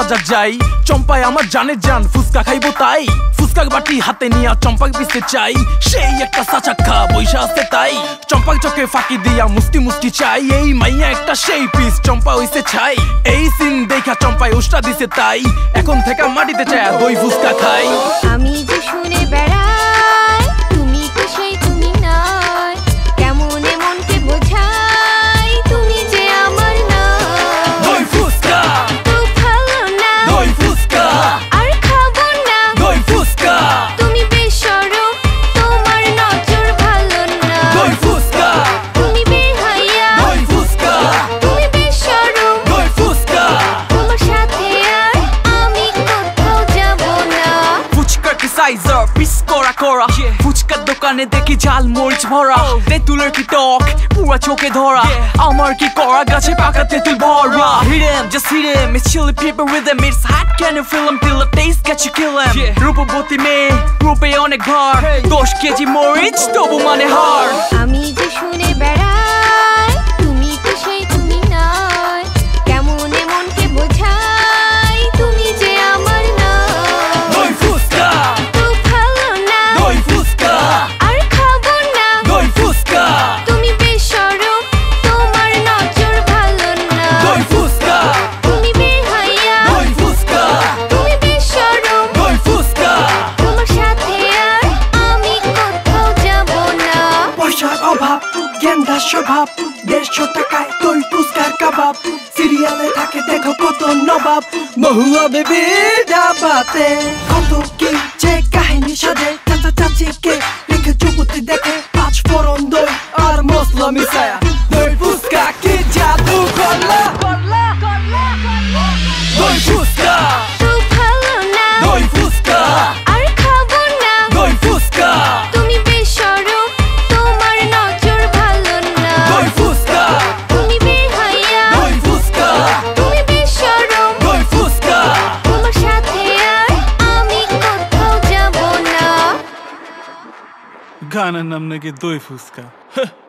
বাজার যাই, চম্পায় আমার জানের জান, ফুচকা খাইবো তাই। ফুচকা বাটি হাতে নিয়া চম্পাক পিছতে চাই, সেই একটা সাচাক্কা বৈশা আছে তাই। চম্পাক চোখে ফাঁকি দিয়া মুস্তি মুস্তি চাই, এই মাইয়া একটা সেই পিস চম্পা হইছে ছাই। এই সিন দেখা চম্পায় উষ্টা দিছে তাই, এখন থেকে মাটিতে চায় দই ফুচকা খাই। আমি যে শুনে বেড়াই তুমি তো সেই তুমি নয়, কেমন মনকে বোঝাই তুমি যে আমার না। দই ফুচকা তো ভালো না, দই ফুচকা আর খাবো না, দই ফুচকা তুমি বেশরম তোমার নজর ভালো না। দই ফুচকা তুমি বেহায়া, দই ফুচকা তুমি বেশরম, দই ফুচকা তোমার সাথে আর আমি কোথাও যাব না। ফুচকার কি সাইজার পিস করা করা, ফুচকার দোকানে দেখি ঝাল মরিচ ভরা, তেঁতুলের কি টক পুরা চোখে ধরা, আমার কি করা গাছে পাকা তেঁতুল ভরা। Hit him, just hit him, it's chili pepper with him, it's hot, can you feel him, till the taste get you kill him. রূপবতী মেয়ে রূপে অনেক ভার, 10 কেজি মরিচ তবু মানে হার। আমি যে শুনে বেড়াই তুমি তো সেই তুমি নয়, কেমন মনকে বোঝাই তুমি যে আমার না। দই ফুচকা তো ভালো না, দই ফুচকা আর খাবো না, দই ফুচকা তুমি বেশরম তোমার নজর ভালো না। দই ফুচকা তুমি বেহায়া, দই ফুচকা তুমি বেশরম, দই ফুচকা তোমার সাথে আর আমি কোথাও যাব না। পয়সার অভাব, গেন্দা স্বভাব, 150 টাকায় দই ফুচকার কাবাব, সিরিয়ালে থাকে দেখো কত নবাব, মহুয়া বেবি ডাবাতে কত কি যে কাহিনী সাজে, চাচা চাচিকে রেখে চুপুতি দেখে 5 ফোড়ন দই আর মশলা মিশায়া, দই ফুচকা কি জাদু করলা। দই ফুচকা তো ভালো না, দই ফুচকা আর খাবো না, দই ফুচকা তুমি বেশরম তোমার নজর ভালো না। দই ফুচকা তুমি বেহায়া, দই ফুচকা তুমি বেশরম, দই ফুচকা তোমার সাথে আর আমি কোথাও যাব না। গানের নাম নাকি দই ফুচকা।